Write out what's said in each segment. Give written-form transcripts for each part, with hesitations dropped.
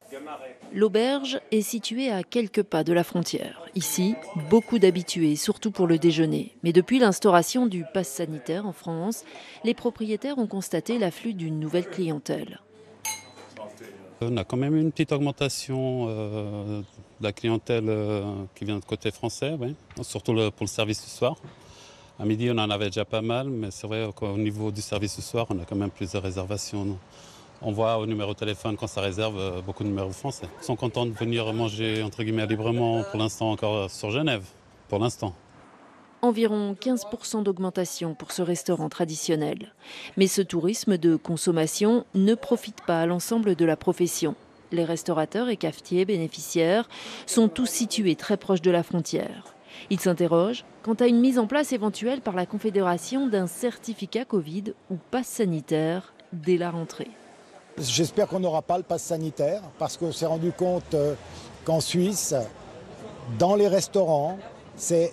L'auberge est située à quelques pas de la frontière. Ici, beaucoup d'habitués, surtout pour le déjeuner. Mais depuis l'instauration du pass sanitaire en France, les propriétaires ont constaté l'afflux d'une nouvelle clientèle. On a quand même une petite augmentation de la clientèle qui vient de côté français, oui. Surtout pour le service du soir. À midi, on en avait déjà pas mal, mais c'est vrai qu'au niveau du service du soir, on a quand même plus de réservations. On voit au numéro de téléphone quand ça réserve beaucoup de numéros français. Ils sont contents de venir manger entre guillemets librement pour l'instant encore sur Genève, pour l'instant. Environ 15% d'augmentation pour ce restaurant traditionnel. Mais ce tourisme de consommation ne profite pas à l'ensemble de la profession. Les restaurateurs et cafetiers bénéficiaires sont tous situés très proches de la frontière. Ils s'interrogent quant à une mise en place éventuelle par la Confédération d'un certificat Covid ou pass sanitaire dès la rentrée. J'espère qu'on n'aura pas le pass sanitaire parce qu'on s'est rendu compte qu'en Suisse, dans les restaurants, c'est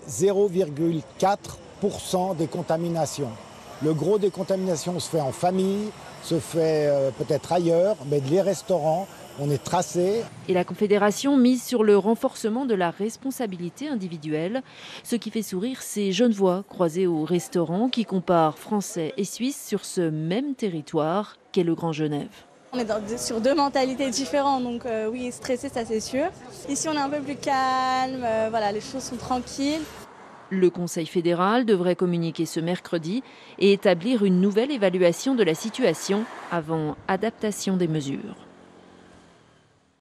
0,4% des contaminations. Le gros des contaminations se fait en famille, se fait peut-être ailleurs, mais les restaurants, on est tracé. Et la Confédération mise sur le renforcement de la responsabilité individuelle, ce qui fait sourire ces Genevois croisés au restaurant qui comparent Français et Suisses sur ce même territoire qu'est le Grand Genève. On est sur deux mentalités différentes, donc oui, stressé, ça c'est sûr. Ici, on est un peu plus calme, voilà, les choses sont tranquilles. Le Conseil fédéral devrait communiquer ce mercredi et établir une nouvelle évaluation de la situation avant adaptation des mesures.